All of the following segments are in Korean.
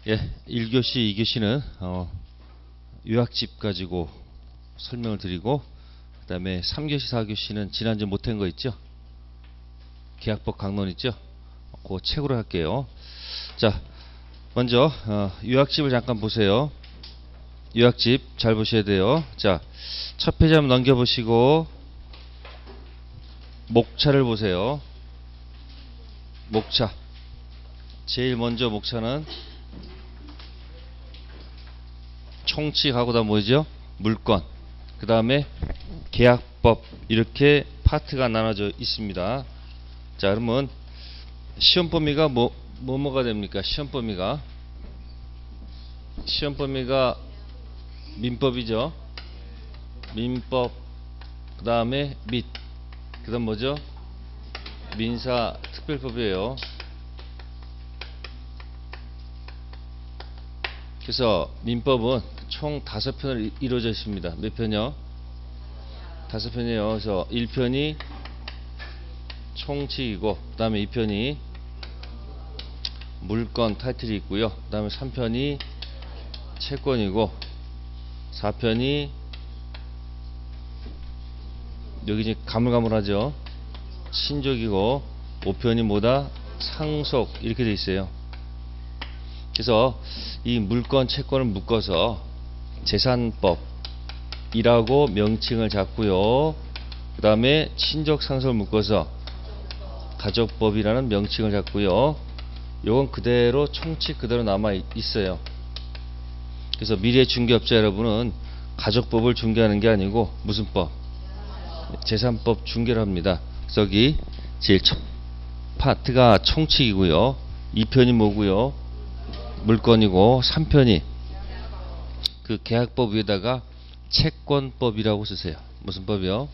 예, 1교시, 2교시는 요약집 가지고 설명을 드리고, 그 다음에 3교시, 4교시는 지난주 못한 거 있죠? 계약법 강론 있죠? 그 책으로 할게요. 자, 먼저 요약집을 잠깐 보세요. 요약집 잘 보셔야 돼요. 자, 첫 페이지 한번 넘겨보시고 목차를 보세요. 목차. 제일 먼저 목차는 총칙하고 다 뭐죠? 물건. 그 다음에 계약법. 이렇게 파트가 나눠져 있습니다. 자, 그러면 시험 범위가 뭐가 됩니까? 시험 범위가 민법이죠. 민법. 그 다음에 그 다음 뭐죠? 민사특별법이에요. 그래서 민법은 총 5편을 이루어져 있습니다. 몇 편이요? 5편이에요. 그래서 1편이 총칙이고, 그 다음에 2편이 물건 타이틀이 있고요. 그 다음에 3편이 채권이고, 4편이 여기 이제 가물가물하죠. 신족이고, 5편이 뭐다? 상속. 이렇게 돼 있어요. 그래서 이 물건, 채권을 묶어서 재산법이라고 명칭을 잡고요. 그 다음에 친족, 상속을 묶어서 가족법이라는 명칭을 잡고요. 요건 그대로 총칙 그대로 남아 있어요. 그래서 미래 중개업자 여러분은 가족법을 중개하는 게 아니고 무슨 법? 재산법 중개를 합니다. 그래서 여기 제일 첫 파트가 총칙이고요. 2편이 뭐고요? 물건이고, 3편이 그 계약법 위에다가 채권법이라고 쓰세요. 무슨 법이요?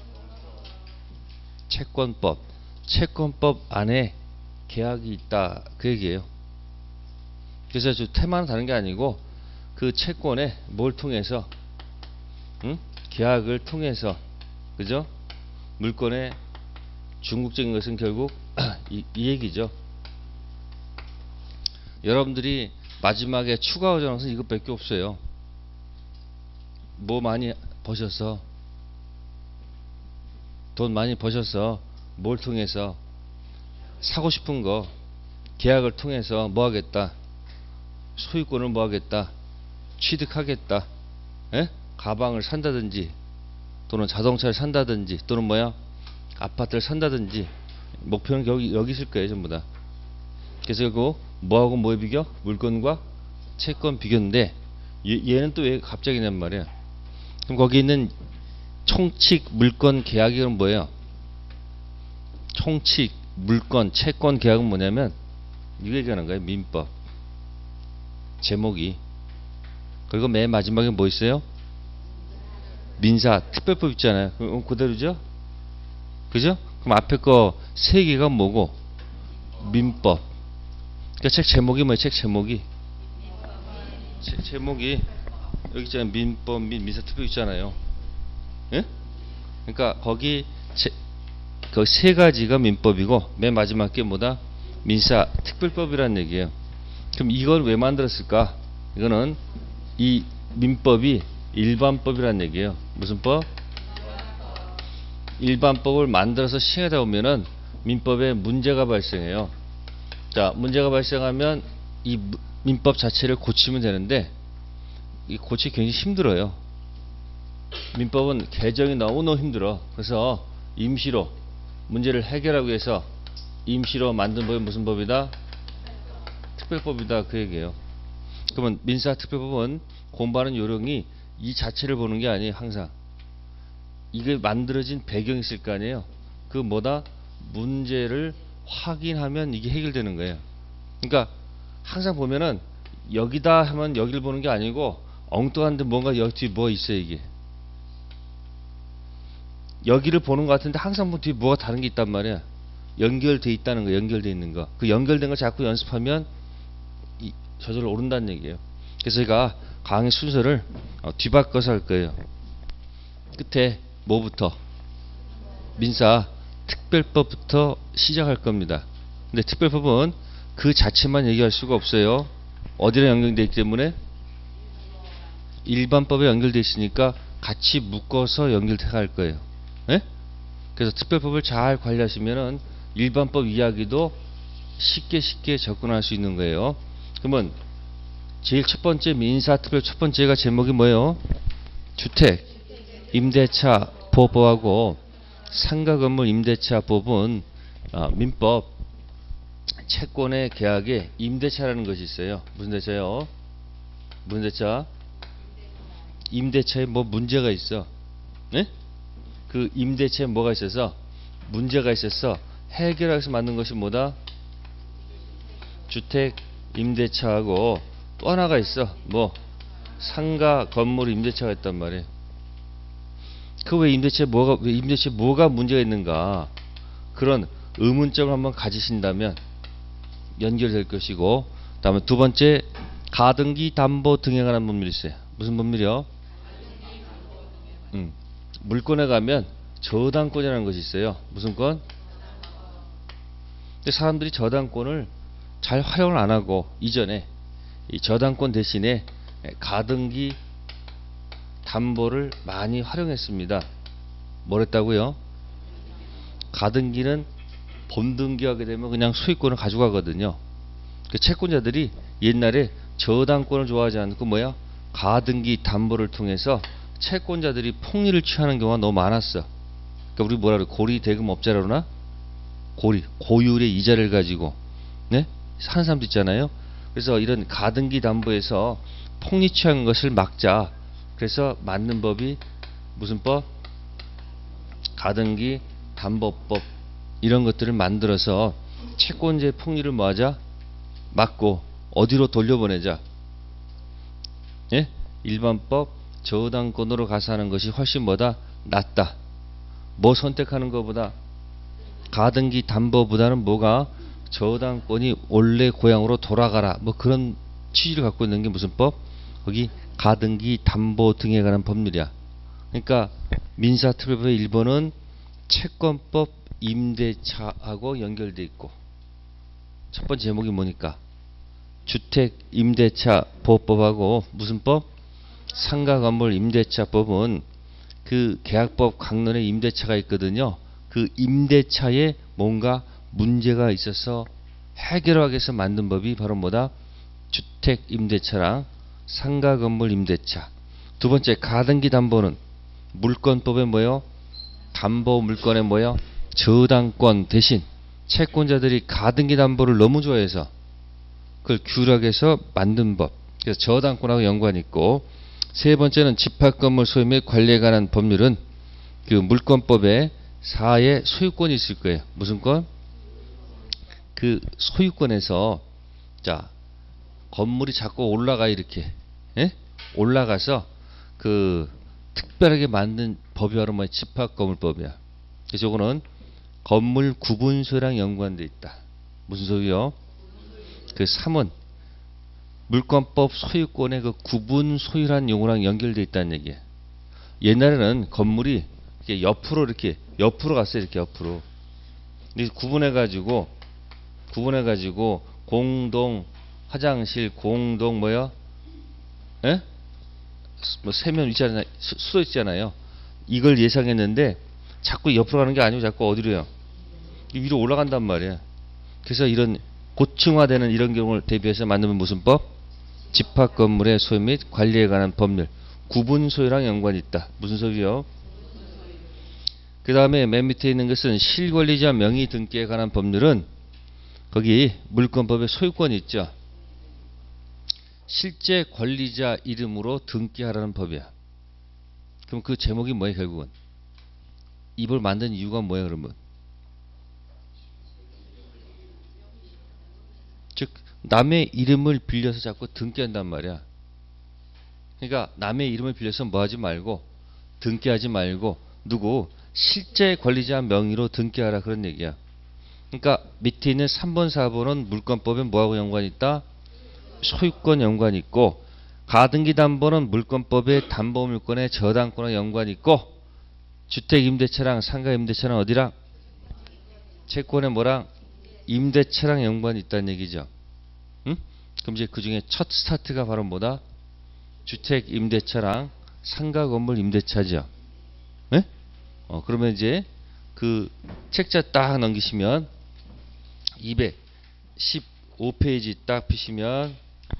채권법. 채권법 안에 계약이 있다, 그 얘기예요. 그래서 저 테마는 다른 게 아니고 그 채권에 뭘 통해서, 계약을 통해서, 그죠? 물건의 중국적인 것은 결국 이 얘기죠. 여러분들이 마지막에 추가 과정에서 이것밖에 없어요. 뭐 많이 버셔서, 돈 많이 버셔서 뭘 통해서 사고 싶은 거 계약을 통해서 뭐 하겠다? 소유권을 뭐 하겠다? 취득하겠다. 에? 가방을 산다든지, 또는 자동차를 산다든지, 또는 뭐야? 아파트를 산다든지. 목표는 여기 있을 거예요, 전부 다. 그래서 이거 뭐하고 뭐에 비교? 물건과 채권 비교인데, 얘는 또 왜 갑자기 냔 말이야. 그럼 거기 있는 총칙, 물건, 계약이 그럼 뭐예요? 총칙, 물건, 채권, 계약은 뭐냐면 이거 얘기하는 거예요. 민법. 제목이. 그리고 맨 마지막에 뭐 있어요? 민사특별법 있잖아요. 그럼 그대로죠? 그죠? 그럼 앞에 거 세 개가 뭐고? 민법. 그러니까 책 제목이 뭐예요? 책 제목이 여기 있잖아요. 민법 및 민사특별 있잖아요. 예? 그러니까 거기 그 세 가지가 민법이고, 맨 마지막 게 뭐다? 민사특별법이라는 얘기예요. 그럼 이걸 왜 만들었을까? 이거는 이 민법이 일반법이라는 얘기예요. 무슨 법? 일반법을 만들어서 시행하다 보면은 민법에 문제가 발생해요. 자, 문제가 발생하면 이 민법 자체를 고치면 되는데, 이 고치기 굉장히 힘들어요. 민법은 개정이 너무너무 힘들어. 그래서 임시로 문제를 해결하기 위해서 임시로 만든 법이 무슨 법이다? 특별법이다, 그 얘기예요. 그러면 민사특별법은 공부하는 요령이 이 자체를 보는 게 아니에요. 항상 이게 만들어진 배경이 있을 거 아니에요. 그 뭐다? 문제를 확인하면 이게 해결되는 거예요. 그러니까 항상 보면은 여기다 하면 여기를 보는 게 아니고 엉뚱한데 뭔가 여기 뒤에 뭐 있어요. 이게 여기를 보는 것 같은데 항상 뒤에 뭐가 다른 게 있단 말이야. 연결돼 있다는 거, 연결돼 있는 거. 그 연결된 거 자꾸 연습하면 저절로 오른다는 얘기예요. 그래서 제가 강의 순서를 뒤바꿔서 할 거예요. 끝에 뭐부터? 민사특별법부터 시작할 겁니다. 근데 특별법은 그 자체만 얘기할 수가 없어요. 어디랑 연결되어 있기 때문에 일반법에 연결되어 있으니까 같이 묶어서 연결해 갈 거예요. 예? 그래서 특별법을 잘 관리하시면은 일반법 이야기도 쉽게 접근할 수 있는 거예요. 그러면 제일 첫 번째 민사특별 첫 번째가 제목이 뭐예요? 주택 임대차 보호법하고 상가건물 임대차 법은 민법 채권의 계약에 임대차라는 것이 있어요. 무슨 대차요? 무슨 대차? 임대차에 뭐 문제가 있어? 네? 그 임대차에 뭐가 있어서 문제가 있어서 해결하기 위해서 만든 것이 뭐다? 주택 임대차하고 또 하나가 있어. 뭐 상가 건물 임대차가 있단 말이에요. 그 왜 임대차에 뭐가 문제가 있는가? 그런 의문점을 한번 가지신다면 연결될 것이고, 다음에 두 번째 가등기 담보 등에 관한 법률이 있어요. 무슨 법률이요? 물권에 가면 저당권이라는 것이 있어요. 무슨 권? 근데 사람들이 저당권을 잘 활용을 안 하고 이전에 이 저당권 대신에 가등기 담보를 많이 활용했습니다. 뭐랬다고요? 가등기는 본등기하게 되면 그냥 소유권을 가져가거든요. 그 채권자들이 옛날에 저당권을 좋아하지 않고 뭐야? 가등기 담보를 통해서 채권자들이 폭리를 취하는 경우가 너무 많았어. 그러니까 우리 뭐라 그래? 고리 대금업자라 그러나? 고율의 이자를 가지고 네? 사는 사람도 있잖아요. 그래서 이런 가등기 담보에서 폭리 취하는 것을 막자. 그래서 만든 법이 무슨 법? 가등기 담보법 이런 것들을 만들어서 채권자의 폭리를 뭐하자? 막고 어디로 돌려보내자? 예? 일반법 저당권으로 가서 하는 것이 훨씬 뭐다? 낫다. 뭐 선택하는 것보다 가등기 담보보다는 뭐가? 저당권이 원래 고향으로 돌아가라. 뭐 그런 취지를 갖고 있는 게 무슨 법? 거기 가등기 담보 등에 관한 법률이야. 그러니까 민사특별법의 1번은 채권법 임대차하고 연결돼 있고, 첫 번째 제목이 뭐니까? 주택 임대차 보호법하고 무슨 법? 상가건물 임대차법은 그 계약법 강론에 임대차가 있거든요. 그 임대차에 뭔가 문제가 있어서 해결하기 위해서 만든 법이 바로 뭐다? 주택 임대차랑 상가 건물 임대차. 두 번째 가등기 담보는 물권법에 뭐요? 담보 물권에 뭐요? 저당권 대신 채권자들이 가등기 담보를 너무 좋아해서 그걸 규락해서 만든 법. 그래서 저당권하고 연관이 있고, 세 번째는 집합건물 소유 및 관리에 관한 법률은 그 물권법에 4의 소유권이 있을 거예요. 무슨 권? 그 소유권에서 자 건물이 자꾸 올라가 이렇게 예? 올라가서 그 특별하게 만든 법이 바로 뭐 집합건물법이야. 그래서 이거는 건물 구분 소유랑 연관돼 있다. 무슨 소유요? 그 3은 물권법 소유권의 그 구분 소유란 용어랑 연결돼 있다는 얘기야. 옛날에는 건물이 이렇게 옆으로 갔어요. 이렇게 옆으로. 구분해가지고 공동 화장실, 공동 뭐야? 예? 뭐 세면 있잖아요. 수도 있잖아요. 이걸 예상했는데 자꾸 옆으로 가는 게 아니고 자꾸 어디로요? 위로 올라간단 말이야. 그래서 이런 고층화되는 이런 경우를 대비해서 만들면 무슨 법? 집합 건물의 소유 및 관리에 관한 법률. 구분 소유랑 연관이 있다. 무슨 소유요? 그 다음에 맨 밑에 있는 것은 실권리자 명의 등기에 관한 법률은 거기 물권법에 소유권이 있죠. 실제 권리자 이름으로 등기하라는 법이야. 그럼 그 제목이 뭐예요? 결국은 이 법을 만든 이유가 뭐예요? 그러면 즉 남의 이름을 빌려서 자꾸 등기한단 말이야. 그러니까 남의 이름을 빌려서 뭐하지 말고 등기하지 말고 누구 실제 권리자 명의로 등기하라 그런 얘기야. 그러니까 밑에 있는 3번 4번은 물권법에 뭐하고 연관이 있다? 소유권 연관이 있고, 가등기 담보는 물권법의 담보물권의 저당권과 연관이 있고, 주택 임대차랑 상가 임대차랑 어디랑? 채권에 뭐랑? 임대차랑 연관이 있다는 얘기죠. 응? 그럼 이제 그 중에 첫 스타트가 바로 뭐다? 주택 임대차랑 상가 건물 임대차죠. 네? 그러면 이제 그 책자 딱 넘기시면 215페이지 딱 피시면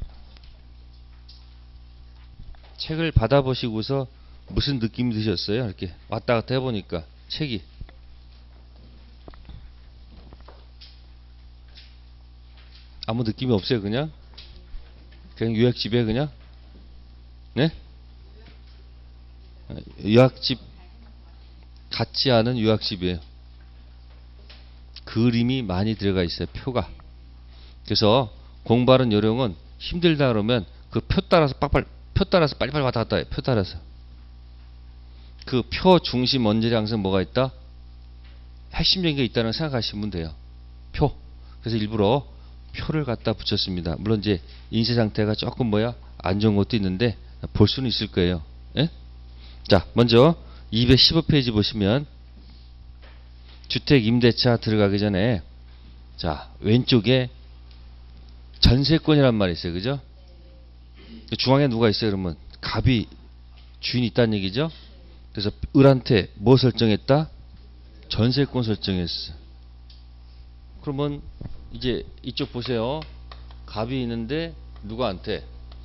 책을 받아보시고서 무슨 느낌이 드셨어요? 이렇게 왔다 갔다 해보니까 책이 아무 느낌이 없어요. 그냥 요약집에 그냥 네? 요약집 같지 않은 요약집이에요. 그림이 많이 들어가 있어요. 표가. 그래서 공부하는 요령은 힘들다 그러면 그 표 따라서 빨리빨리 왔다 갔다 해요. 표 따라서. 그 표 중심 원절에 항상 뭐가 있다? 핵심적인 게 있다는 생각하시면 돼요. 표. 그래서 일부러 표를 갖다 붙였습니다. 물론 이제 인쇄 상태가 조금 뭐야? 안 좋은 것도 있는데 볼 수는 있을 거예요. 예? 자, 먼저 215페이지 보시면 주택 임대차 들어가기 전에 자, 왼쪽에 전세권이란 말이 있어요. 그죠? 중앙에 누가 있어요? 그러면 갑이 주인이 있다는 얘기죠? 그래서 을한테 뭐 설정했다? 전세권 설정했어. 그러면 이제 이쪽 보세요. 갑이 있는데 누구한테?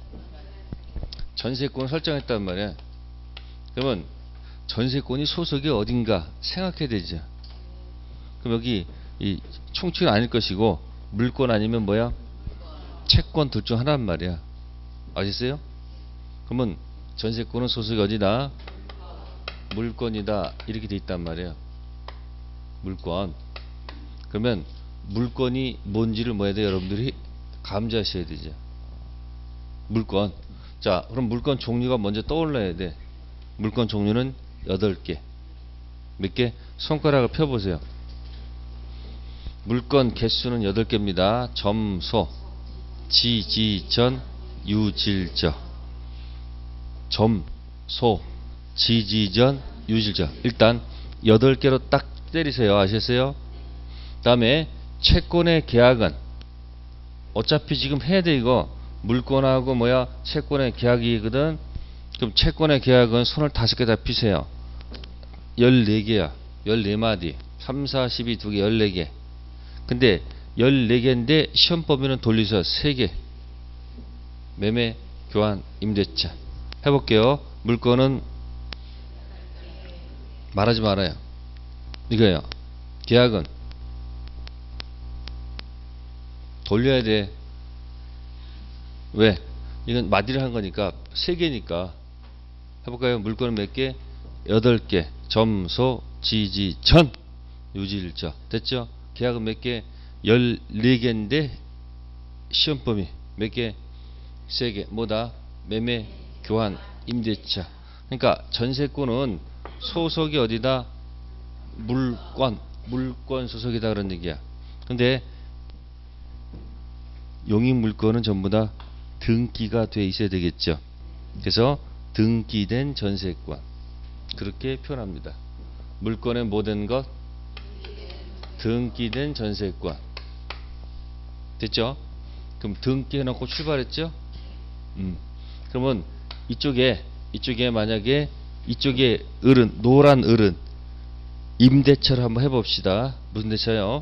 전세권을 설정했단 말이야. 그러면 전세권이 소속이 어딘가 생각해야 되죠. 그럼 여기 이 총칙은 아닐 것이고 물권 아니면 뭐야? 채권 둘 중 하나란 말이야. 아셨어요? 그러면 전세권은 소속이 어디다? 물권이다. 이렇게 돼 있단 말이에요. 물권. 그러면 물권이 뭔지를 뭐 해야 돼요? 여러분들이 감지하셔야 되죠. 물권. 자, 그럼 물권 종류가 먼저 떠올라야 돼. 물권 종류는 8개. 몇 개? 손가락을 펴보세요. 물권 개수는 8개입니다. 점소, 지지전, 유질저. 점소, 지지전, 유질저. 일단 8개로 딱 때리세요. 아셨어요? 다음에 채권의 계약은 어차피 지금 해야 돼. 이거 물권하고 뭐야? 채권의 계약이거든. 그럼 채권의 계약은 손을 5개 다 피세요. 14개야. 14마디. 3, 4, 12, 2개, 14개. 근데 14개인데 시험 범위는 돌리서 3개. 매매, 교환, 임대차. 해볼게요. 물건은 말하지 말아요. 이거예요. 계약은 돌려야 돼. 왜? 이건 마디를 한 거니까 3개니까. 해볼까요? 물건은 몇 개? 8개. 점소, 지지, 전, 유질저. 됐죠? 계약은 몇 개? 14개인데 시험 범위 몇 개? 3개. 뭐다? 매매, 교환, 임대차. 그러니까 전세권은 소속이 어디다? 물권 소속이다 그런 얘기야. 근데 용익 물권은 전부 다 등기가 돼 있어야 되겠죠. 그래서 등기된 전세권 그렇게 표현합니다. 물권에 뭐 된 것? 등기된 전세권. 됐죠? 그럼 등기 해놓고 출발했죠? 그러면 이쪽에 만약에 이쪽에 을은 노란 을은 임대차를 한번 해봅시다. 무슨 대차요?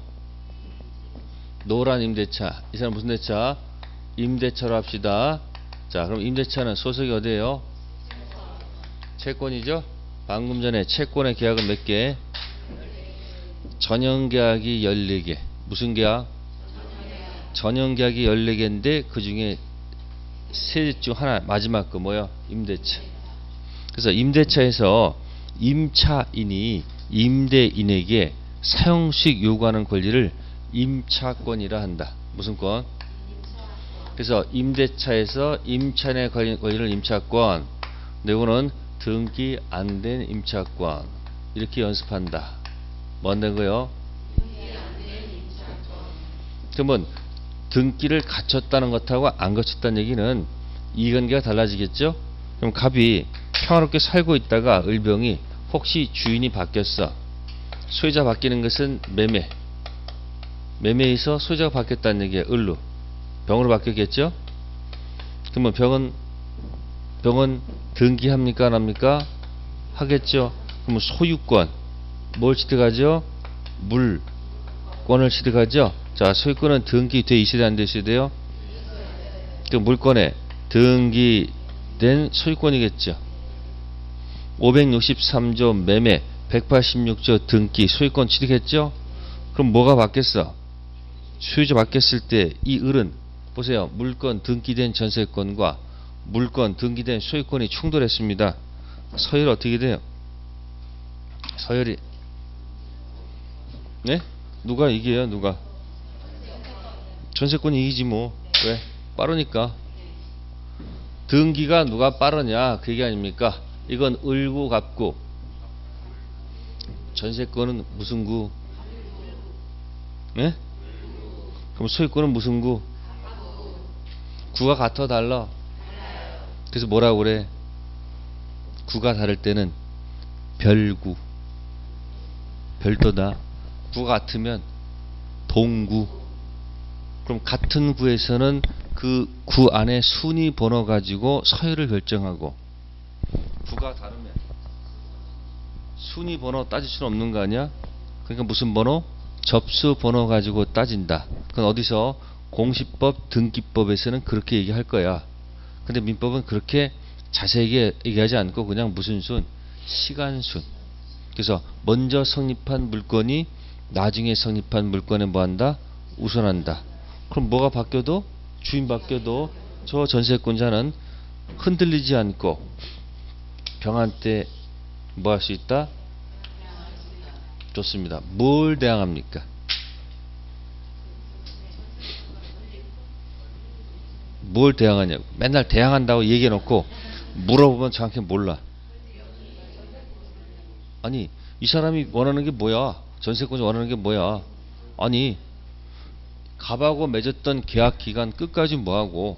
노란 임대차. 이 사람 무슨 대차? 임대차로 합시다. 자, 그럼 임대차는 소속이 어디예요? 채권이죠? 방금 전에 채권의 계약은 몇 개? 전형계약이 14개. 무슨 계약? 전형계약이 14개인데 그 중에 세 중 하나 마지막 거 뭐야? 임대차. 그래서 임대차에서 임차인이 임대인에게 사용수익 요구하는 권리를 임차권이라 한다. 무슨 권? 그래서 임대차에서 임차인의 권리를 임차권. 근데 이거는 등기 안 된 임차권. 이렇게 연습한다. 뭐 안 된 거요? 그러면 등기를 갖췄다는 것하고 안 갖췄다는 얘기는 이해관계가 달라지겠죠? 그럼 갑이 평화롭게 살고 있다가 을병이 혹시 주인이 바뀌었어. 소유자 바뀌는 것은 매매에서 소유자가 바뀌었다는 얘기예요. 을로. 병으로 바뀌었겠죠? 그러면 병은 등기합니까 안 합니까? 하겠죠. 그러면 소유권 뭘 취득하죠? 물권을 취득하죠. 자, 소유권은 등기돼 있어야 돼, 안 돼 있어야 돼요? 그 물권에 등기된 소유권이겠죠. 563조 매매, 186조 등기, 소유권 취득했죠? 그럼 뭐가 바뀌었어? 소유자 바뀌었을 때 이 을은 보세요. 물권 등기된 전세권과 물권 등기된 소유권이 충돌했습니다. 서열 어떻게 돼요? 서열이 네? 누가 이겨요? 누가? 전세권이 이기지 뭐. 왜? 빠르니까. 등기가 누가 빠르냐 그 얘기 아닙니까? 이건 을구 갑구. 전세권은 무슨 구? 네? 그럼 소유권은 무슨 구? 구가 같아 달라? 그래서 뭐라고 그래? 구가 다를 때는 별구. 별도다. 구가 같으면 동구. 그럼 같은 구에서는 그 구 안에 순위 번호 가지고 서열을 결정하고, 구가 다르면 순위 번호 따질 수는 없는 거 아니야? 그러니까 무슨 번호? 접수 번호 가지고 따진다. 그건 어디서? 공시법, 등기법에서는 그렇게 얘기할 거야. 근데 민법은 그렇게 자세하게 얘기하지 않고 그냥 무슨 순? 시간순. 그래서 먼저 성립한 물건이 나중에 성립한 물건에 뭐한다? 우선한다. 그럼 뭐가 바뀌어도, 주인 바뀌어도 저 전세권자는 흔들리지 않고 병한 때 뭐 할 수 있다? 좋습니다. 뭘 대항합니까? 뭘 대항하냐고. 맨날 대항한다고 얘기해놓고 물어보면 정확히 몰라. 아니, 이 사람이 원하는 게 뭐야? 전세권자 원하는 게 뭐야? 아니, 갑하고 맺었던 계약 기간 끝까지 뭐하고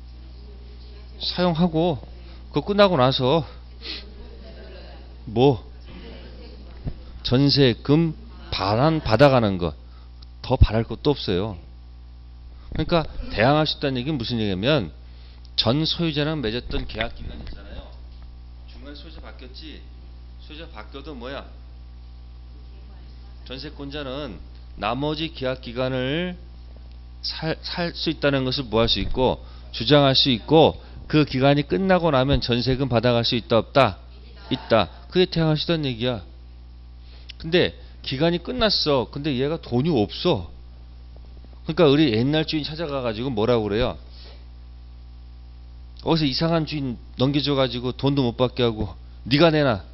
사용하고, 그거 끝나고 나서 뭐 전세금 반환 받아가는 거, 더 바랄 것도 없어요. 그러니까 대항할 수 있다는 얘기는 무슨 얘기냐면, 전 소유자랑 맺었던 계약 기간 있잖아요. 중간에 소유자 바뀌었지. 소유자 바뀌어도 뭐야? 전세권자는 나머지 계약 기간을 살 수 있다는 것을 뭐 할 수 있고, 주장할 수 있고, 그 기간이 끝나고 나면 전세금 받아갈 수 있다 없다? 있다. 그게 대항할 수 있다는 얘기야. 근데 기간이 끝났어. 근데 얘가 돈이 없어. 그러니까 우리 옛날 주인 찾아가가지고 뭐라고 그래요? 어디서 이상한 주인 넘겨줘가지고 돈도 못 받게 하고 네가 내놔.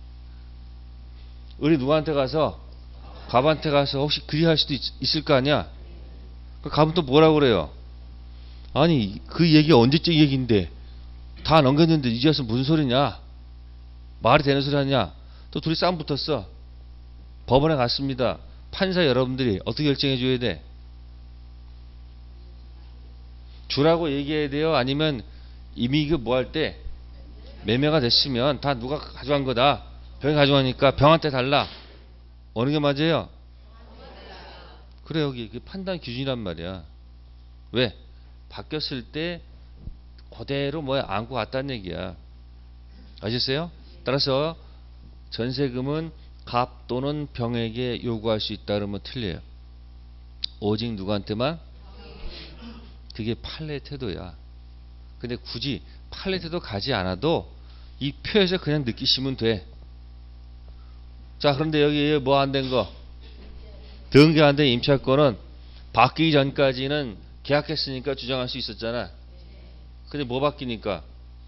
우리 누구한테 가서, 갑한테 가서 혹시 그리 할 수도 있을 거 아니야? 갑은 또 뭐라고 그래요? 아니, 그 얘기 언제적 얘기인데 다 넘겼는데 이제 와서 무슨 소리냐? 말이 되는 소리 하냐? 또 둘이 싸움 붙었어. 법원에 갔습니다. 판사 여러분들이 어떻게 결정해 줘야 돼? 주라고 얘기해야 돼요? 아니면 이미 그 뭐 할 때 매매가 됐으면 다 누가 가져간 거다. 병이 가져가니까 병한테 달라. 어느 게 맞아요? 그래, 여기 판단 기준이란 말이야. 왜? 바뀌었을 때 그대로 뭐야 안고 갔다는 얘기야. 아셨어요? 따라서 전세금은 갑 또는 병에게 요구할 수 있다 그러면 틀려요. 오직 누구한테만? 그게 판례 태도야. 근데 굳이 판례 태도 가지 않아도 이 표에서 그냥 느끼시면 돼. 자, 그런데 여기 뭐 안 된 거? 등기 안 된 임차권은 바뀌기 전까지는 계약했으니까 주장할 수 있었잖아. 근데 뭐 바뀌니까?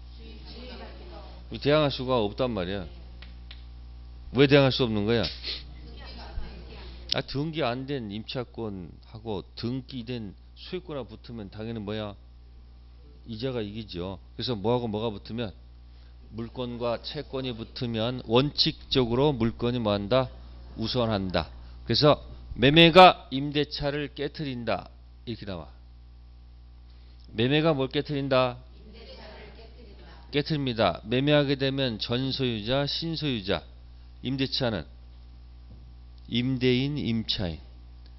대항할 수가 없단 말이야. 왜 대항할 수 없는 거야? 등기 안 된 임차권하고 등기된 소유권하고 붙으면 당연히 뭐야? 이자가 이기죠. 그래서 뭐하고 뭐가 붙으면? 물권과 채권이 붙으면 원칙적으로 물권이 뭐한다? 우선한다. 그래서 매매가 임대차를 깨트린다. 이렇게 나와. 매매가 뭘 깨트린다? 깨트립니다. 매매하게 되면 전소유자, 신소유자. 임대차는 임대인, 임차인.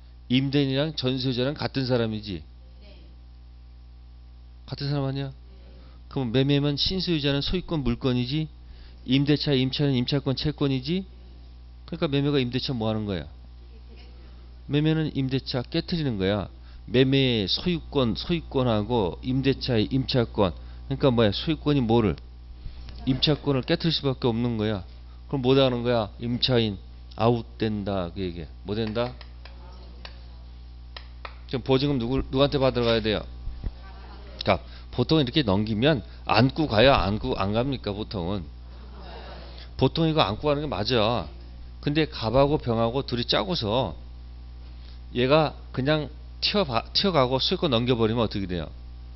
임대인이랑 전소유자는 같은 사람이지. 같은 사람 아니야? 그럼 매매면 신소유자는 소유권 물건이지, 임대차 임차는 임차권 채권이지. 그러니까 매매가 임대차 뭐 하는 거야? 매매는 임대차 깨트리는 거야. 매매의 소유권하고 임대차의 임차권. 그러니까 뭐야? 소유권이 뭐를? 임차권을 깨트릴 수밖에 없는 거야. 그럼 뭐 하는 거야? 임차인 아웃된다. 그 얘기야. 뭐 된다? 지금 보증금 누구한테 받으러 가야 돼요? 그러니까 보통 이렇게 넘기면 안고 가야 안 갑니까? 보통은. 보통 이거 안고 가는 게 맞아. 근데 갑하고 병하고 둘이 짜고서 얘가 그냥 튀어가고 수익권 넘겨버리면 어떻게 돼요?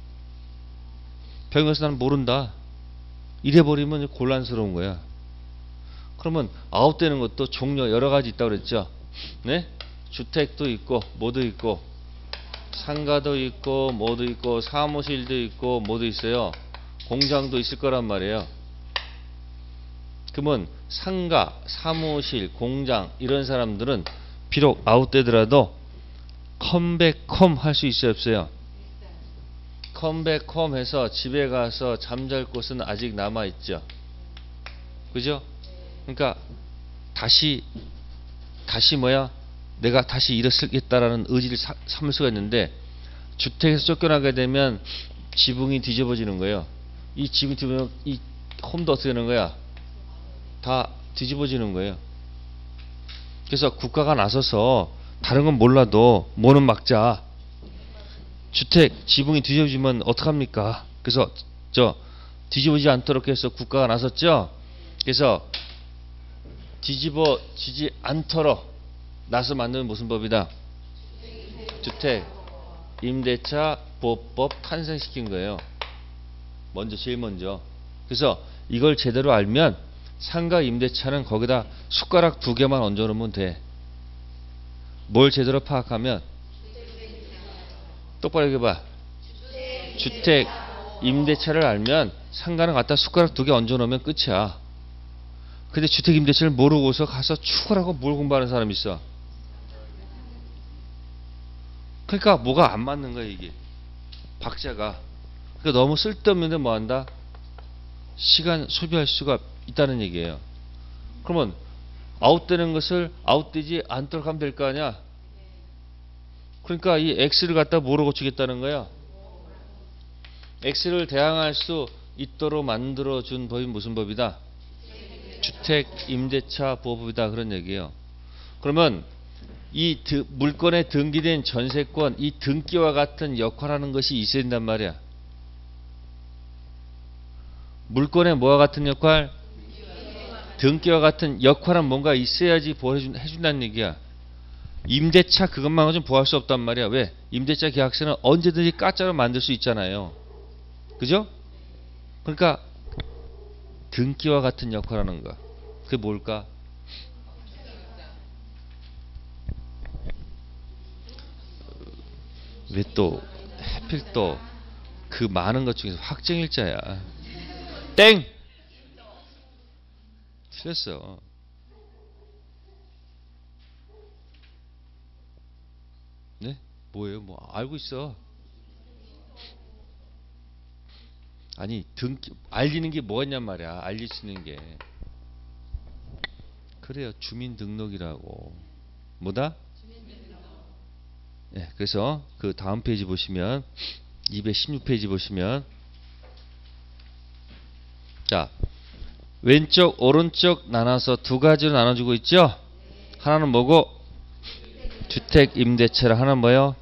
병에서 나는 모른다. 이래버리면 곤란스러운 거야. 그러면 아웃되는 것도 종류 여러 가지 있다고 그랬죠. 네? 주택도 있고 뭐도 있고 상가도 있고 뭐도 있고 사무실도 있고 뭐도 있어요. 공장도 있을 거란 말이에요. 그러면 상가, 사무실, 공장 이런 사람들은 비록 아웃되더라도 컴백홈 할 수 있어요, 없어요? 컴백홈 해서 집에 가서 잠잘 곳은 아직 남아있죠. 그죠? 그러니까 다시 뭐야? 내가 다시 일어서겠다라는 의지를 삼을 수가 있는데, 주택에서 쫓겨나게 되면 지붕이 뒤집어지는 거예요. 이 지붕이 뒤집어지면 이 홈도 어떻게 되는 거야? 다 뒤집어지는 거예요. 그래서 국가가 나서서 다른 건 몰라도 뭐는 막자. 주택 지붕이 뒤집어지면 어떡합니까? 그래서 뒤집어지지 않도록 해서 국가가 나섰죠. 그래서 뒤집어지지 않도록 나서 만드는 무슨 법이다? 주택 임대차 보호법 탄생시킨 거예요. 제일 먼저. 그래서 이걸 제대로 알면 상가 임대차는 거기다 숟가락 2개만 얹어 놓으면 돼. 뭘 제대로 파악하면? 똑바로 얘기해봐. 주택 임대차를 알면 상가는 갖다 숟가락 2개 얹어 놓으면 끝이야. 근데 주택 임대차를 모르고서 가서 추구라고 뭘 공부하는 사람이 있어. 그러니까 뭐가 안 맞는 거야 이게. 박자가. 그러니까 너무 쓸데없는데 뭐 한다? 시간 소비할 수가 있다는 얘기예요. 그러면 아웃되는 것을 아웃되지 않도록 하면 될 거 아니야. 그러니까 이 X를 갖다 뭐로 고치겠다는 거야? X를 대항할 수 있도록 만들어준 법이 무슨 법이다? 주택 임대차 보호법이다. 그런 얘기예요. 그러면 이 물건에 등기된 전세권, 이 등기와 같은 역할하는 것이 있어야 된단 말이야. 물건에 뭐와 같은 역할? 등기와 같은 역할은 뭔가 있어야지 보호해준다는 얘기야. 임대차 그것만 가지고 보호할 수 없단 말이야. 왜? 임대차 계약서는 언제든지 가짜로 만들 수 있잖아요. 그죠? 그러니까 등기와 같은 역할하는 거. 그게 뭘까? 왜 또 하필 또 그 많은 것 중에서 확정일자야. 땡! 틀렸어. 네? 뭐예요? 뭐 알고 있어. 아니 알리는 게 뭐가 있냔 말이야. 알릴 수 있는 게. 그래요. 주민등록이라고. 뭐다? 네, 그래서 그 다음 페이지 보시면 216페이지 보시면 자 왼쪽 오른쪽 나눠서 두 가지로 나눠주고 있죠. 하나는 뭐고? 주택 임대차를. 하나는 뭐요?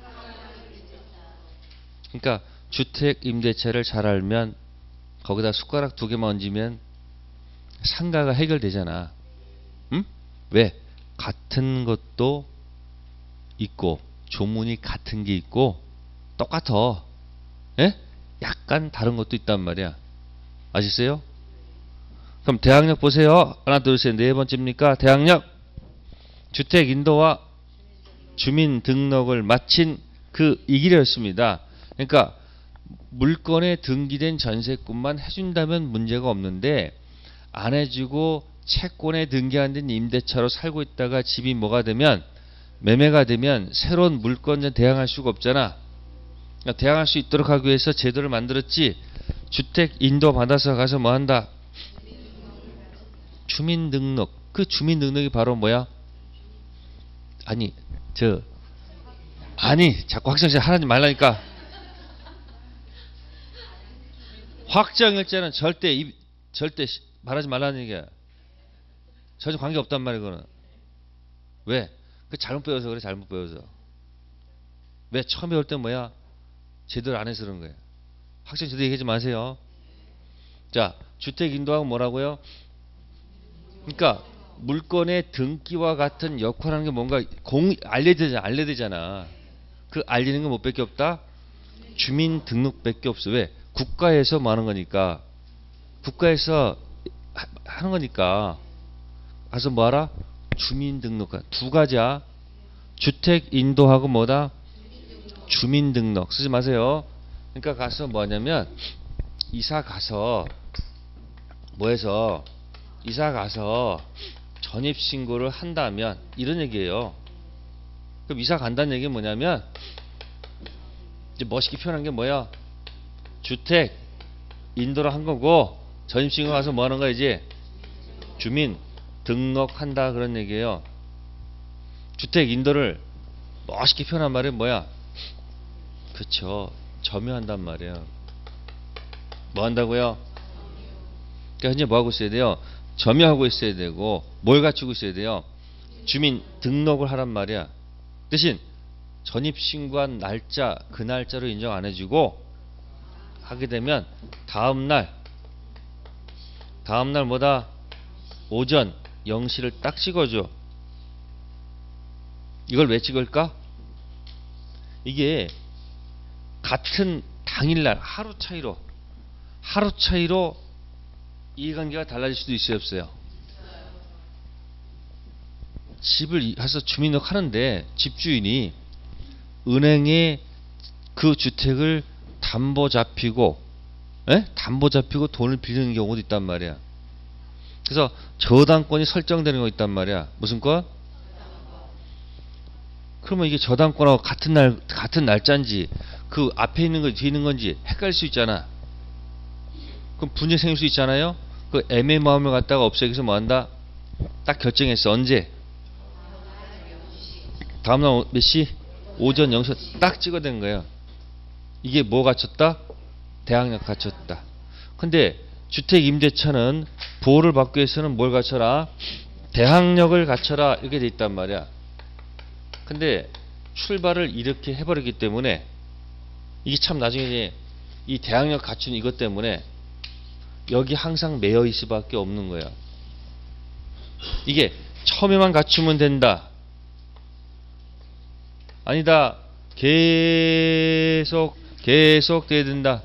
그러니까 주택 임대차를 잘 알면 거기다 숟가락 2개만 얹으면 상가가 해결되잖아. 응? 왜? 같은 것도 있고 조문이 같은 게 있고 똑같아. 예? 약간 다른 것도 있단 말이야. 아시겠어요? 그럼 대항력 보세요. 하나 둘 셋 네 번째입니까? 대항력. 주택 인도와 주민 등록을 마친 그 이 길이었습니다. 그러니까 물건에 등기된 전세권만 해준다면 문제가 없는데 안 해주고 채권에 등기 안 된 임대차로 살고 있다가 집이 뭐가 되면 매매가 되면 새로운 물건에 대항할 수가 없잖아. 그러니까 대항할 수 있도록 하기 위해서 제도를 만들었지. 주택 인도 받아서 가서 뭐 한다? 주민등록. 그 주민등록이 바로 뭐야? 아니 자꾸 확정일자 하지 말라니까. 확정일자는 절대 말하지 말라는 얘기야. 전혀 관계 없단 말이야 그거는. 왜? 그 잘못 배워서 그래. 잘못 배워서. 왜? 처음 배울 때 뭐야? 제대로 안 해서 그런 거야. 확정 제대로 얘기하지 마세요. 자, 주택 인도하고 뭐라고요? 그러니까 물건의 등기와 같은 역할하는 게 뭔가 알려야 되잖아. 그 알리는 건 뭐밖에 없다? 주민등록밖에 없어. 왜? 국가에서 뭐 하는 거니까. 국가에서 하는 거니까. 가서 뭐 하라? 주민등록. 두 가지야. 주택 인도하고 뭐다? 주민등록. 쓰지 마세요. 그러니까 가서 뭐 하냐면 이사 가서 전입신고를 한다면 이런 얘기예요. 그럼 이사 간다는 얘기는 뭐냐면 이제 멋있게 표현한 게 뭐야? 주택 인도를 한 거고 전입신고 가서 뭐 하는 거야 이제? 주민 등록한다 그런 얘기예요. 주택 인도를 멋있게 표현한 말은 뭐야? 그쵸. 점유한단 말이에요. 뭐 한다고요? 그러니까 현재 뭐 하고 있어야 돼요? 점유하고 있어야 되고 뭘 갖추고 있어야 돼요? 주민 등록을 하란 말이야. 대신 전입신고한 날짜 그 날짜로 인정 안 해주고 하게 되면 다음날 뭐다? 오전 0시를 딱 찍어줘. 이걸 왜 찍을까? 이게 같은 당일날 하루 차이로 이해관계가 달라질 수도 있어요, 없어요? 집을 가서 주민등록 하는데 집주인이 은행에 그 주택을 담보 잡히고 돈을 빌리는 경우도 있단 말이야. 그래서 저당권이 설정되는 거 있단 말이야. 무슨 권? 그러면 이게 저당권하고 같은 날짜인지 그 앞에 있는 거 뒤에 있는 건지 헷갈릴 수 있잖아. 그럼 분쟁 생길 수 있잖아요. 그 애매모호함을 갖다가 없애기 위해서 뭐 한다? 딱 결정했어. 언제? 다음날 몇 시? 오전 0시 딱 찍어댄 거예요. 이게 뭐 갖췄다? 대항력 갖췄다. 근데 주택임대차는 보호를 받기 위해서는 뭘 갖춰라? 대항력을 갖춰라 이렇게 돼 있단 말이야. 근데 출발을 이렇게 해버리기 때문에 이게 참 나중에 이 대항력 갖춘 이것 때문에 여기 항상 매여 있을 수밖에 없는 거야. 이게 처음에만 갖추면 된다. 아니다. 계속 돼야 된다.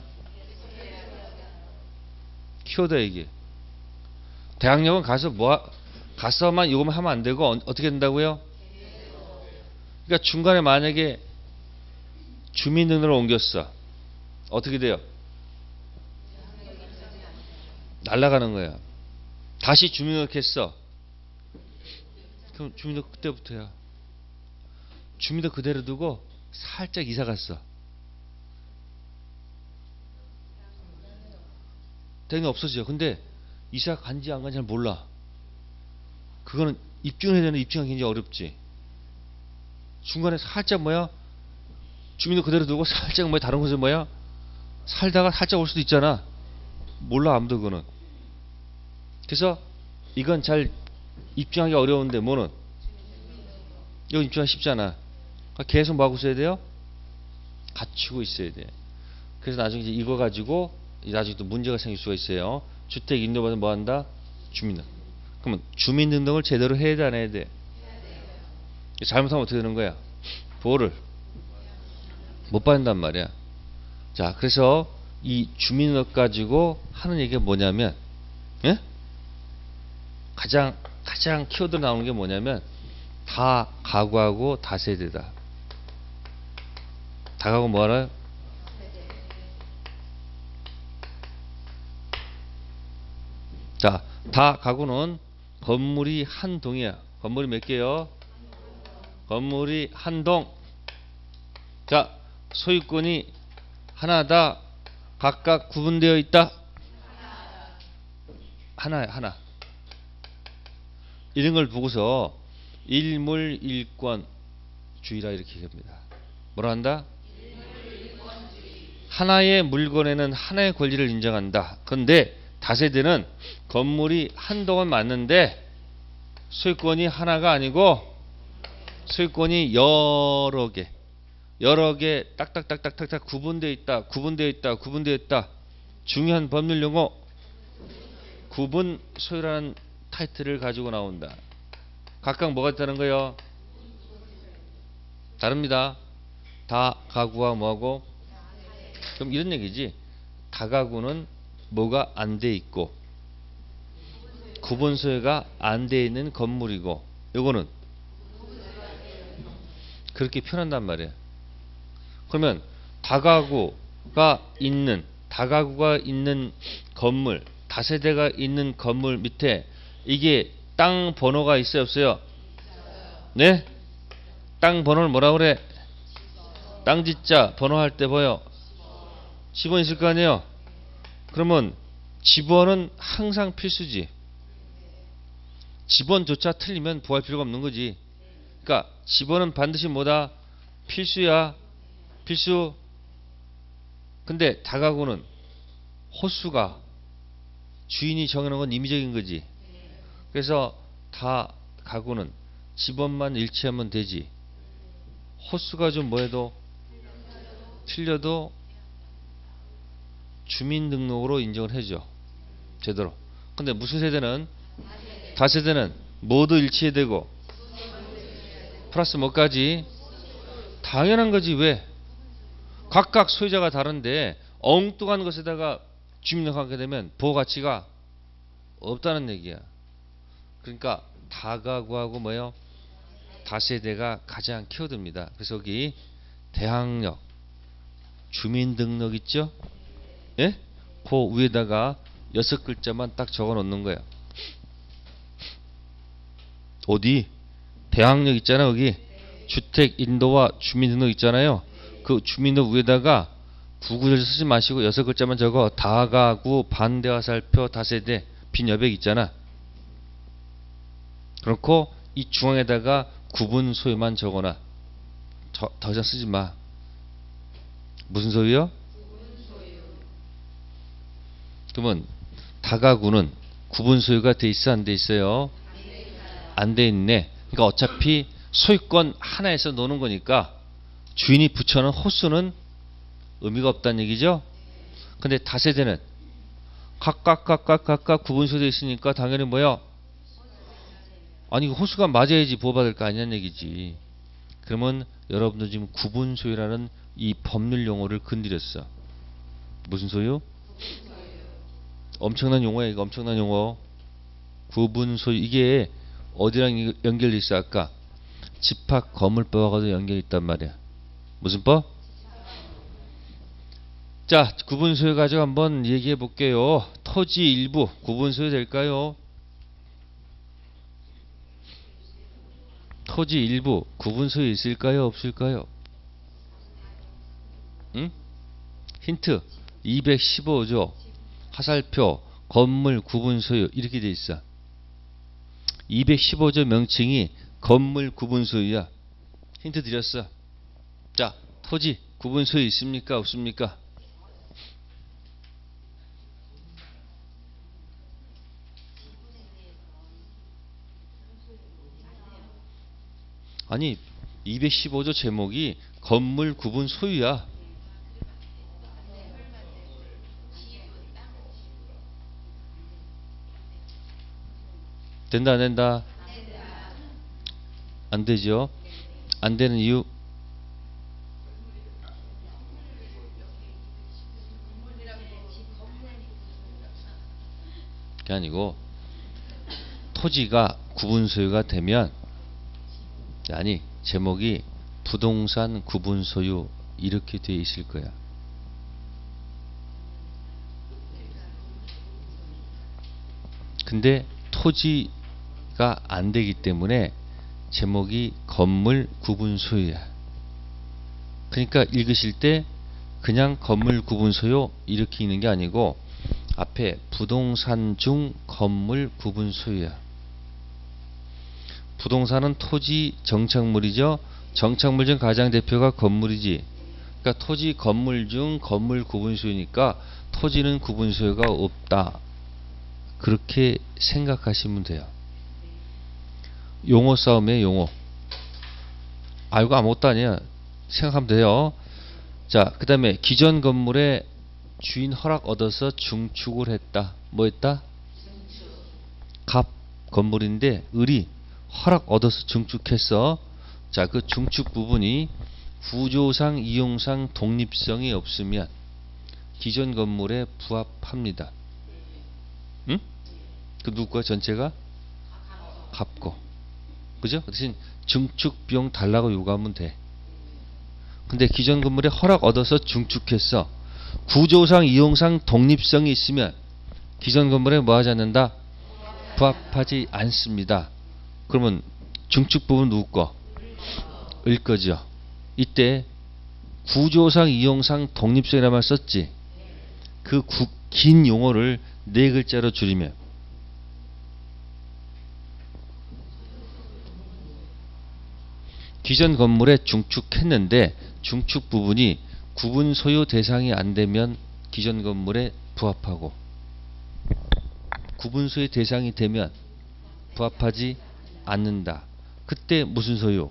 키워드야 이게. 대항력은 가서만 이거만 하면 안 되고 어떻게 된다고요? 그러니까 중간에 만약에 주민등록을 옮겼어. 어떻게 돼요? 날아가는 거야. 다시 주민등록 했어. 그럼 주민등록 그때부터야. 주민등록 그대로 두고 살짝 이사 갔어. 대응이 없어져. 근데 이사 간지 안 간지 잘 몰라. 그거는 입증을 해야 되는데 입증하기 굉장히 어렵지. 중간에 살짝 주민등록 그대로 두고 살짝 다른 곳에 살다가 살짝 올 수도 있잖아. 몰라 아무도 그거는. 그래서 이건 잘 입증하기 어려운데 뭐는? 이거 입증하기 쉽잖아. 그러니까 계속 뭐 하고 있어야 돼요? 갖추고 있어야 돼. 그래서 나중에 이제 이거 가지고 나중에 또 문제가 생길 수가 있어요. 주택 인도받으면 뭐 한다? 주민등록. 그러면 주민등록을 제대로 해야 돼 안 해야 돼? 잘못하면 어떻게 되는 거야? 보호를 못 받는단 말이야. 자, 그래서 이 주민등록 가지고 하는 얘기가 뭐냐면, 예? 가장 키워드 나오는 게 뭐냐면 다 가구하고 다세대다. 다 가구 뭐 알아요? 자, 다 가구는 건물이 한 동이야. 건물이 몇 개요? 건물이 한 동. 자, 소유권이 하나다. 각각 구분되어 있다. 하나야, 하나. 이런 걸 보고서 일물일권주의라 이렇게 얘기합니다. 뭐라 한다? 하나의 물건에는 하나의 권리를 인정한다. 그런데 다세대는 건물이 한동안 맞는데 소유권이 하나가 아니고 소유권이 여러 개 딱딱딱딱딱딱 구분되어 있다. 구분되어 있다. 구분되어 있다. 중요한 법률 용어 구분 소유라는 타이틀을 가지고 나온다. 각각 뭐가 있다는 거예요? 다릅니다. 다가구와 뭐하고? 그럼 이런 얘기지. 다가구는 뭐가 안 돼 있고 구분 소유가 안 돼 있는 건물이고 요거는 그렇게 표현한단 말이에요. 그러면 다가구가 있는 건물, 다세대가 있는 건물 밑에 이게 땅 번호가 있어요, 없어요? 네? 땅 번호를 뭐라 그래? 땅지자 번호할 때 뭐요? 집원 있을 거 아니에요? 그러면 집원은 항상 필수지. 집원조차 틀리면 부할 필요가 없는 거지. 그러니까 집원은 반드시 뭐다? 필수야. 필수. 근데 다가구는 호수가 주인이 정해놓은 건 임의적인 거지. 그래서 다가구는 집원만 일치하면 되지. 호수가 좀 뭐해도 틀려도 주민등록으로 인정을 해줘. 제대로. 근데 무슨 세대는? 다세대는 모두 일치해야 되고 플러스 뭐까지? 당연한 거지. 왜? 각각 소유자가 다른데 엉뚱한 것에다가 주민등록하게 되면 보호가치가 없다는 얘기야. 그러니까 다가구하고 뭐예요? 다세대가 가장 키워듭니다. 그래서 여기 대항력 주민등록 있죠? 예? 그 위에다가 6글자만 딱 적어 놓는 거야. 어디? 대항력 있잖아. 여기 주택 인도와 주민등록 있잖아요. 그 주민등록 위에다가 구구절 쓰지 마시고 6글자만 적어. 다가구 반대화살표 다세대 빈 여백 있잖아. 그렇고 이 중앙에다가 구분 소유만 적어놔. 더 이상 쓰지 마. 무슨 소유요? 그러면 다가구는 구분 소유가 돼 있어 안 돼 있어요? 안 돼 있네. 그러니까 어차피 소유권 하나에서 노는 거니까 주인이 붙여놓은 호수는 의미가 없다는 얘기죠. 근데 다세대는 각각 구분 소유되어 있으니까 당연히 뭐야? 아니 호수가 맞아야지 보호받을 거 아니냐는 얘기지. 그러면 여러분들 지금 구분 소유라는 이 법률 용어를 건드렸어. 무슨 소유? 엄청난 용어야. 이거 엄청난 용어. 구분 소유. 이게 어디랑 연결돼 있어? 아까 집합 건물법하고도 연결이 있단 말이야. 무슨 법? 자, 구분 소유 가지고 한번 얘기해 볼게요. 토지 일부 구분 소유 될까요? 토지 일부 구분 소유 있을까요? 없을까요? 응? 힌트 215조 화살표 건물 구분 소유 이렇게 돼 있어. 215조 명칭이 건물 구분 소유야. 힌트 드렸어. 자, 토지 구분 소유 있습니까? 없습니까? 아니 215조 제목이 건물 구분 소유야. 된다 안 된다? 안 되죠. 안 되는 이유 그게 아니고 토지가 구분 소유가 되면 아니 제목이 부동산 구분 소유 이렇게 돼 있을 거야. 근데 토지가 안 되기 때문에 제목이 건물 구분 소유야. 그러니까 읽으실 때 그냥 건물 구분 소유 이렇게 있는 게 아니고 앞에 부동산 중 건물 구분 소유야. 부동산은 토지 정착물이죠. 정착물 중 가장 대표가 건물이지. 그러니까 토지 건물 중 건물 구분 소유니까 토지는 구분 소유가 없다. 그렇게 생각하시면 돼요. 용어 싸움이에요. 용어. 알고 아무것도 아니야. 생각하면 돼요. 자, 그 다음에 기존 건물에 주인 허락 얻어서 중축을 했다. 뭐 했다? 갑 건물인데 을이 허락 얻어서 중축했어. 자, 그 중축 부분이 구조상 이용상 독립성이 없으면 기존 건물에 부합합니다. 응? 그 누구가 전체가? 갑고. 그죠? 대신 중축 비용 달라고 요구하면 돼. 근데 기존 건물에 허락 얻어서 중축했어. 구조상 이용상 독립성이 있으면 기존 건물에 뭐 하지 않는다? 부합하지 않습니다. 그러면 중축 부분 누구 거? 을 거죠. 이때 구조상 이용상 독립성이라는 말 썼지. 그 긴 용어를 네 글자로 줄이면 기존 건물에 중축했는데 중축 부분이 구분 소유 대상이 안 되면 기존 건물에 부합하고 구분 소유 대상이 되면 부합하지 않는다. 그때 무슨 소유?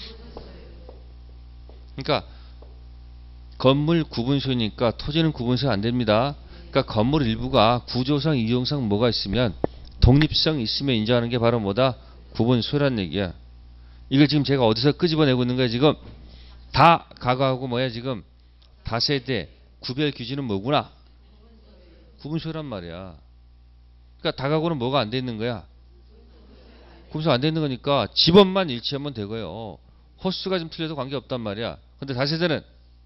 그러니까 건물 구분 소유니까 토지는 구분 소유 안 됩니다. 그러니까 건물 일부가 구조상 이용상 뭐가 있으면 독립성 있으면 인정하는 게 바로 뭐다? 구분 소유란 얘기야. 이걸 지금 제가 어디서 끄집어내고 있는 거야 지금? 다 가가하고 뭐야 지금? 다세대 구별 기준은 뭐구나? 구분 소유란 말이야. 그러니까 다가구는 뭐가 안 돼 있는 거야? 구분 소유 안 돼 있는 거니까 집원만 일치하면 되고요. 호수가 좀 틀려도 관계없단 말이야. 근데 다세대는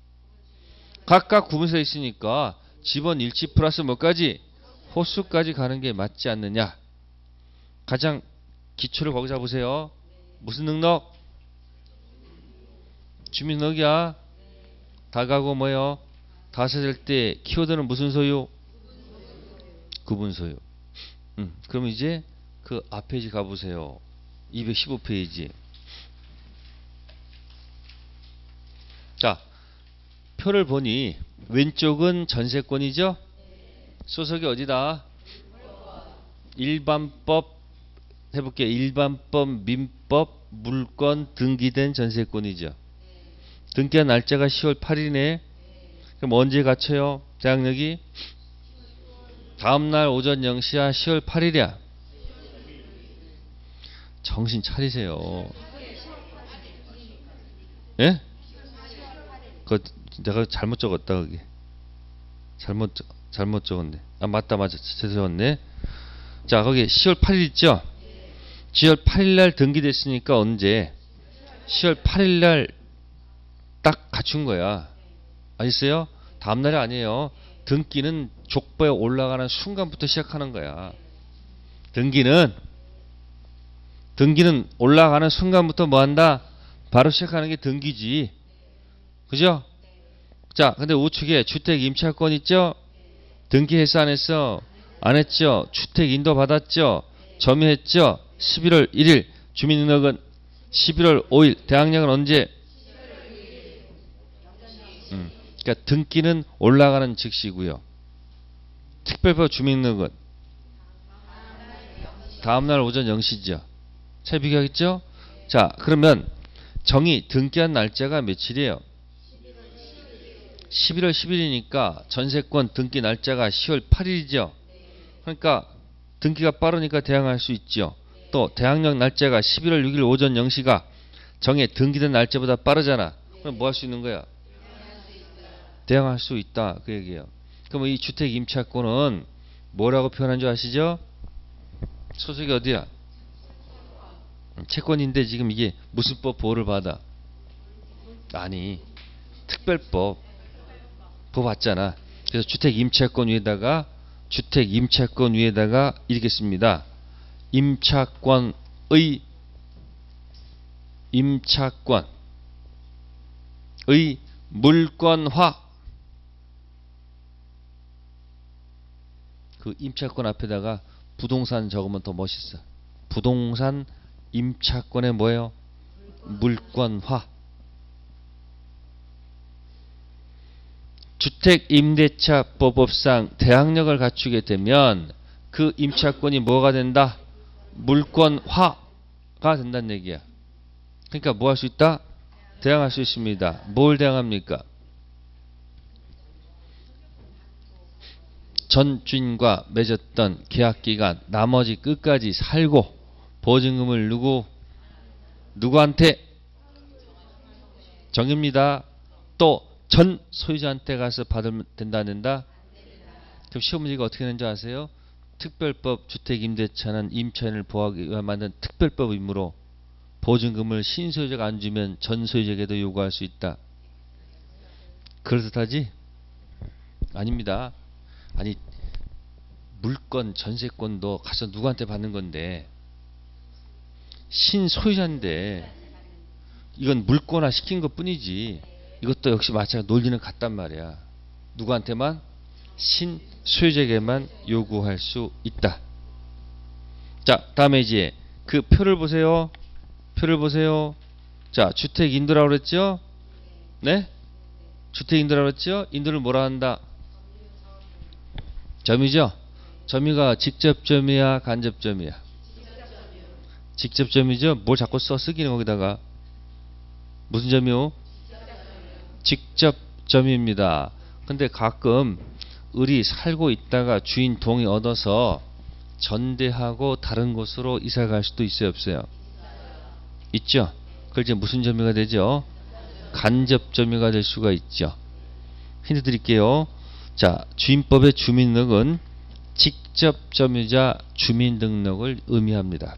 각각 구분소에 있으니까 집원 일치 플러스 뭐까지? 호수까지 가는 게 맞지 않느냐. 가장 기초를 거기 잡으세요. 무슨 능력? 주민능력이야. 다가구 뭐예요? 다세대일 때 키워드는 무슨 소유? 구분 소유. 그럼 이제 그 앞 페이지 가보세요. 215페이지. 자, 표를 보니 왼쪽은 전세권이죠? 소속이 어디다? 일반법 해볼게요. 일반법, 민법, 물권 등기된 전세권이죠. 등기한 날짜가 10월 8일이네. 그럼 언제 갖춰요? 대항력이? 다음날 오전 0시야 10월 8일이야. 정신 차리세요. 예? 그 내가 잘못 적었다 그게. 잘못 적었네. 아 맞다 죄송했네. 자 거기 10월 8일 있죠? 10월 8일 날 등기됐으니까 언제? 10월 8일 날 딱 갖춘 거야. 아셨어요? 다음 날이 아니에요. 등기는 족보에 올라가는 순간부터 시작하는 거야. 등기는 올라가는 순간부터 뭐 한다? 바로 시작하는 게 등기지. 그죠? 자, 근데 우측에 주택 임차권 있죠? 등기했어, 안 했어? 안 했죠? 주택 인도 받았죠? 점유했죠? 11월 1일. 주민등록은 11월 5일. 대항력은 언제? 그러니까 등기는 올라가는 즉시고요. 특별법 주민등록은 다음날 오전 0시죠. 잘 비교하겠죠? 자, 그러면 정의 등기한 날짜가 며칠이에요? 11월 10일이니까 전세권 등기 날짜가 10월 8일이죠. 그러니까 등기가 빠르니까 대항할 수 있죠. 또 대항력 날짜가 11월 6일 오전 0시가 정의 등기된 날짜보다 빠르잖아. 그럼 뭐 할 수 있는 거야? 대항할 수 있다. 그 얘기예요. 그럼 이 주택 임차권은 뭐라고 표현한 줄 아시죠? 소속이 어디야? 채권인데 지금 이게 무슨 법 보호를 받아? 아니 특별법 보호 받잖아. 그래서 주택 임차권 위에다가 이렇게 씁니다. 임차권의 물권화 그 임차권 앞에다가 부동산 적으면 더 멋있어. 부동산 임차권에 뭐예요? 물권화. 주택임대차법법상 대항력을 갖추게 되면 그 임차권이 뭐가 된다? 물권화가 된다는 얘기야. 그러니까 뭐 할 수 있다? 대항할 수 있습니다. 뭘 대항합니까? 전 주인과 맺었던 계약기간 나머지 끝까지 살고 보증금을 누구한테? 정입니다. 또 전 소유자한테 가서 받으면 된다 안 된다? 그럼 시험 문제가 어떻게 되는지 아세요? 특별법 주택임대차는 임차인을 보호하기 위해 만든 특별법이므로 보증금을 신소유자가 안 주면 전 소유자에게도 요구할 수 있다. 그렇듯하지? 아닙니다. 아니 물권 전세권도 가서 누구한테 받는 건데 신소유자인데 이건 물권화 시킨 것 뿐이지 이것도 역시 마찬가지로 논리는 같단 말이야. 누구한테만? 신소유자에게만 요구할 수 있다. 자, 다음에 이제 그 표를 보세요. 표를 보세요. 자, 주택 인도라고 그랬죠? 네? 주택 인도라고 그랬죠? 인도를 뭐라 한다? 점이죠? 점유가 직접점이야, 간접점이야? 직접점이죠? 뭘 자꾸 쓰기는 거기다가 무슨 점이요? 직접점입니다. 근데 가끔 을이 살고 있다가 주인 동의 얻어서 전대하고 다른 곳으로 이사 갈 수도 있어요, 없어요? 있죠? 그걸 이제 무슨 점유가 되죠? 간접점유가 될 수가 있죠. 힌트 드릴게요. 자, 주임법의 주민등록은 직접점유자 주민등록을 의미합니다.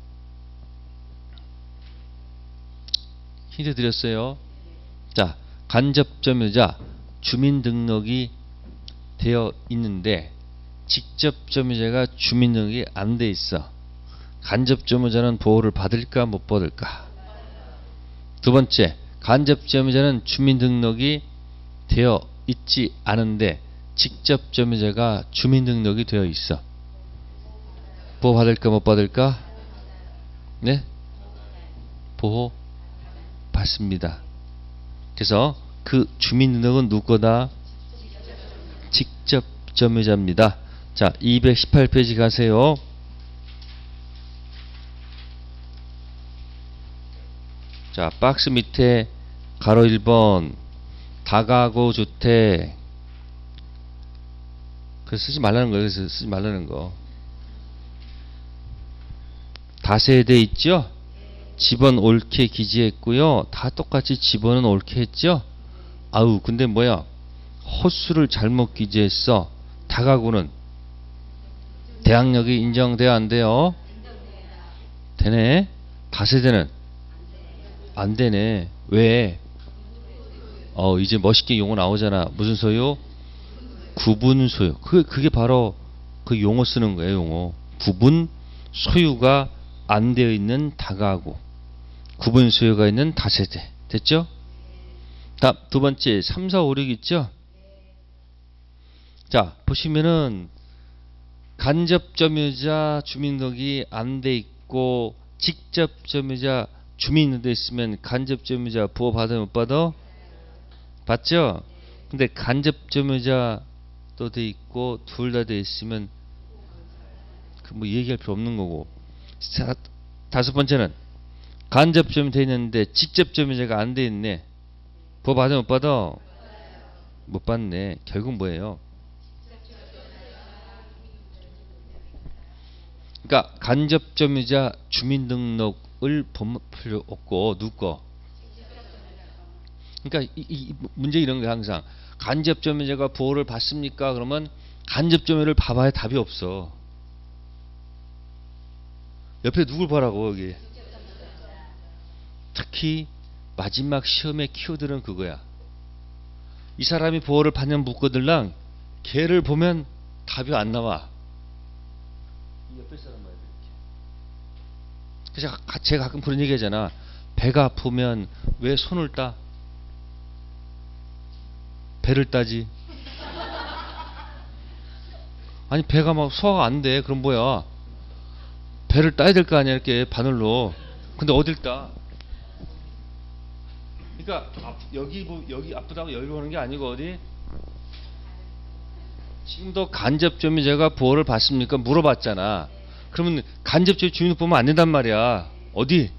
힌트 드렸어요. 자, 간접점유자 주민등록이 되어 있는데 직접점유자가 주민등록이 안 돼 있어. 간접점유자는 보호를 받을까 못 받을까? 두 번째, 간접점유자는 주민등록이 되어 있지 않은데 직접점유자가 주민등록이 되어 있어. 보호 받을까 못 받을까? 네? 보호 받습니다. 그래서 그 주민등록은 누구 거다? 직접점유자입니다. 자, 218페이지 가세요. 자, 박스 밑에 가로 1번 다가구 주택. 그래서 쓰지 말라는 거예요. 그래서 쓰지 말라는 거. 다세대 있죠? 집은 옳게 기재했고요. 다 똑같이 집어는 옳게 했죠? 아우, 근데 뭐야? 호수를 잘못 기재했어. 다가구는 대항력이 인정돼야 안 돼요? 되네. 다세대는 안 되네. 왜? 이제 멋있게 용어 나오잖아. 무슨 소유? 구분 소유. 그게 바로 그 용어 쓰는 거예요, 용어. 구분 소유가 안 되어 있는 다가구. 구분 소유가 있는 다세대. 됐죠? 다음 두 번째 3, 4, 5, 6 있죠? 자, 보시면은 간접점유자 주민등록이 안 돼 있고 직접점유자 주민등록돼 있으면 간접점유자 보호 받아 못 받아? 받죠? 근데 간접점유자도 돼 있고 둘 다 돼 있으면 그 뭐 얘기할 필요 없는 거고. 자, 다섯 번째는 간접점유 돼 있는데 직접점유자가 안 돼 있네. 보호 받아 못 받아? 못 받네. 결국 뭐예요? 그러니까 간접점유자 주민등록을 볼 필요 없고 누구 거? 그러니까 이 문제 이런 게 항상 간접점유자가 보호를 받습니까? 그러면 간접점유를 봐봐야 답이 없어. 옆에 누굴 보라고 여기. 특히 마지막 시험의 키워드는 그거야. 이 사람이 보호를 받는 묻거들랑 걔를 보면 답이 안 나와. 이 옆에 사람 봐야 돼. 그래서 제가 가끔 그런 얘기 하잖아. 배가 아프면 왜 손을 따? 배를 따지. 아니 배가 막 소화가 안 돼. 그럼 뭐야? 배를 따야 될 거 아니야 이렇게 바늘로. 근데 어딜 따? 그러니까 여기 아프다고 여기로 오는 게 아니고 어디? 지금도 간접점이 제가 보호를 받습니까? 물어봤잖아. 그러면 간접점이 주민등록 보면 안 된단 말이야. 어디?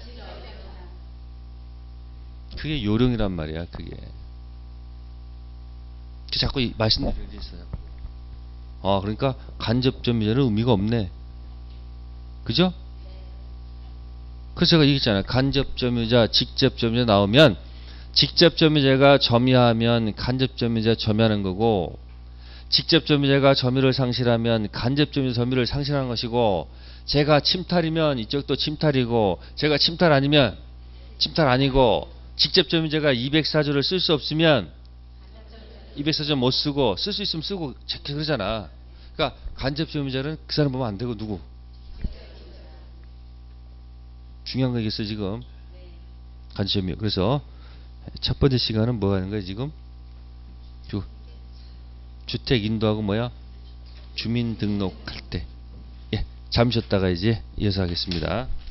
그게 요령이란 말이야. 그게. 자꾸 말씀드리는 게 있어요. 그러니까 간접점유죄는 의미가 없네. 그죠? 그래서 제가 얘기했잖아요. 간접점유죄, 직접점유죄 나오면 직접점유죄가 점유하면 간접점유죄가 점유하는 거고, 직접점유죄가 점유를 상실하면 간접점유죄 점유를 상실하는 것이고, 제가 침탈이면 이쪽도 침탈이고, 제가 침탈 아니면 침탈 아니고, 직접점유죄가 204조를 쓸 수 없으면 204조 못 쓰고, 쓸 수 있으면 쓰고 그러잖아. 그러니까 간접점유죄는 그 사람 보면 안 되고 누구? 중요한 거겠어 지금. 간접점유. 그래서 첫 번째 시간은 뭐 하는 거야 지금? 주택 인도하고 뭐야? 주민 등록할 때. 예, 잠시 쉬었다가 이제 이어서 하겠습니다.